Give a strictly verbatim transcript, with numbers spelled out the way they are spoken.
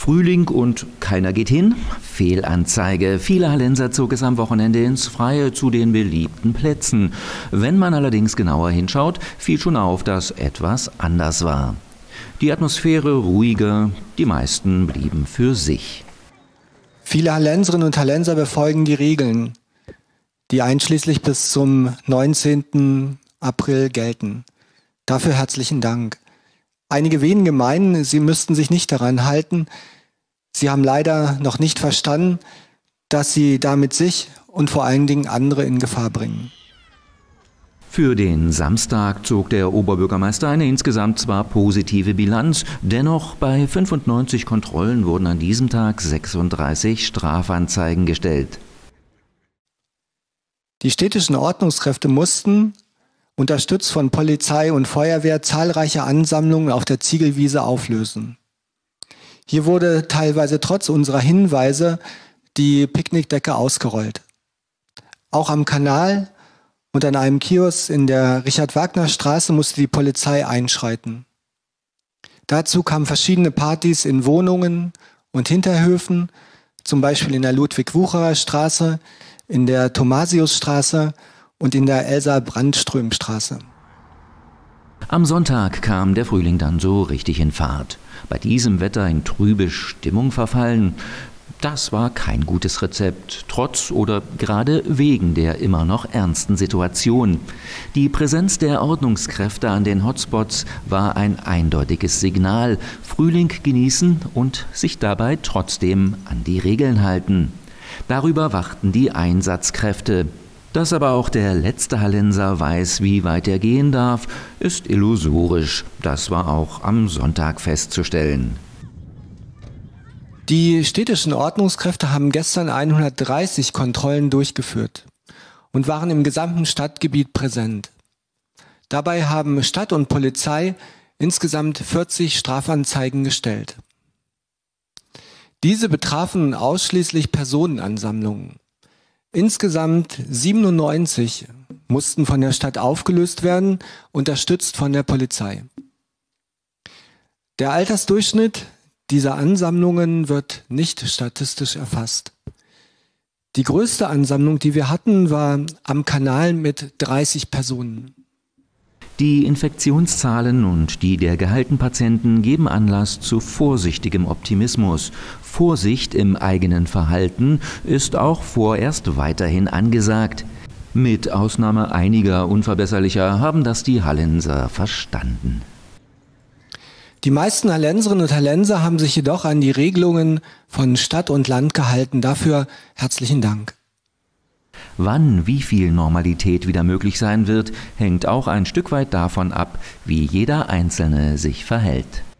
Frühling und keiner geht hin? Fehlanzeige. Viele Hallenser zog es am Wochenende ins Freie zu den beliebten Plätzen. Wenn man allerdings genauer hinschaut, fiel schon auf, dass etwas anders war. Die Atmosphäre ruhiger, die meisten blieben für sich. Viele Hallenserinnen und Hallenser befolgen die Regeln, die einschließlich bis zum neunzehnten April gelten. Dafür herzlichen Dank. Einige wenige meinen, sie müssten sich nicht daran halten. Sie haben leider noch nicht verstanden, dass sie damit sich und vor allen Dingen andere in Gefahr bringen. Für den Samstag zog der Oberbürgermeister eine insgesamt zwar positive Bilanz, dennoch bei fünfundneunzig Kontrollen wurden an diesem Tag sechsunddreißig Strafanzeigen gestellt. Die städtischen Ordnungskräfte mussten, unterstützt von Polizei und Feuerwehr, zahlreiche Ansammlungen auf der Ziegelwiese auflösen. Hier wurde teilweise trotz unserer Hinweise die Picknickdecke ausgerollt. Auch am Kanal und an einem Kiosk in der Richard-Wagner-Straße musste die Polizei einschreiten. Dazu kamen verschiedene Partys in Wohnungen und Hinterhöfen, zum Beispiel in der Ludwig-Wucherer-Straße, in der Thomasiusstraße und in der Elsa-Brandström-Straße. Am Sonntag kam der Frühling dann so richtig in Fahrt. Bei diesem Wetter in trübe Stimmung verfallen, das war kein gutes Rezept, trotz oder gerade wegen der immer noch ernsten Situation. Die Präsenz der Ordnungskräfte an den Hotspots war ein eindeutiges Signal: Frühling genießen und sich dabei trotzdem an die Regeln halten. Darüber wachten die Einsatzkräfte. Dass aber auch der letzte Hallenser weiß, wie weit er gehen darf, ist illusorisch. Das war auch am Sonntag festzustellen. Die städtischen Ordnungskräfte haben gestern hundertdreißig Kontrollen durchgeführt und waren im gesamten Stadtgebiet präsent. Dabei haben Stadt und Polizei insgesamt vierzig Strafanzeigen gestellt. Diese betrafen ausschließlich Personenansammlungen. Insgesamt siebenundneunzig mussten von der Stadt aufgelöst werden, unterstützt von der Polizei. Der Altersdurchschnitt dieser Ansammlungen wird nicht statistisch erfasst. Die größte Ansammlung, die wir hatten, war am Kanal mit dreißig Personen. Die Infektionszahlen und die der gehaltenen Patienten geben Anlass zu vorsichtigem Optimismus. Vorsicht im eigenen Verhalten ist auch vorerst weiterhin angesagt. Mit Ausnahme einiger Unverbesserlicher haben das die Hallenser verstanden. Die meisten Hallenserinnen und Hallenser haben sich jedoch an die Regelungen von Stadt und Land gehalten. Dafür herzlichen Dank. Wann wie viel Normalität wieder möglich sein wird, hängt auch ein Stück weit davon ab, wie jeder Einzelne sich verhält.